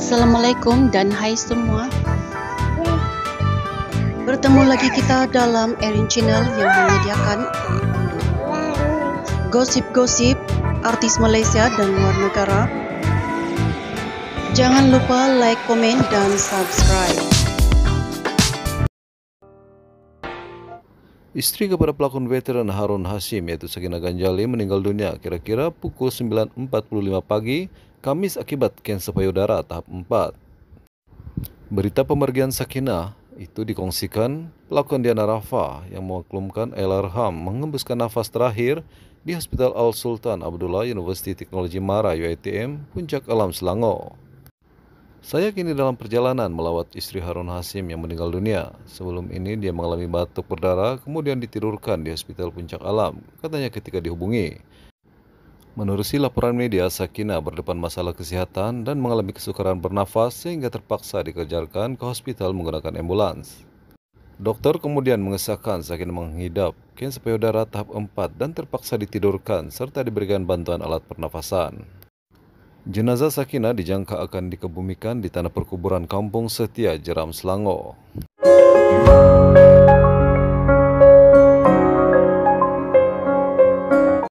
Assalamualaikum dan hai semua. Bertemu lagi kita dalam Erin Channel yang menyediakan gosip-gosip artis Malaysia dan luar negara. Jangan lupa like, komen, dan subscribe. Istri kepada pelakon veteran Harun Hashim yaitu Sakinah Ganjali meninggal dunia kira-kira pukul 9.45 pagi Kamis akibat kanser payudara tahap 4. Berita pemergian Sakinah itu dikongsikan pelakon Diana Rafa yang memaklumkan Allahyarham mengembuskan nafas terakhir di Hospital Al Sultan Abdullah University Teknologi Mara UiTM Puncak Alam Selangor. Saya kini dalam perjalanan melawat istri Harun Hashim yang meninggal dunia. Sebelum ini dia mengalami batuk berdarah kemudian ditidurkan di Hospital Puncak Alam, katanya ketika dihubungi. Menerusi laporan media, Sakinah berdepan masalah kesehatan dan mengalami kesukaran bernafas sehingga terpaksa dikejarkan ke hospital menggunakan ambulans. Dokter kemudian mengesahkan Sakinah mengidap kanser payudara tahap 4 dan terpaksa ditidurkan serta diberikan bantuan alat pernafasan. Jenazah Sakinah dijangka akan dikebumikan di tanah perkuburan Kampung Setia, Jeram, Selangor.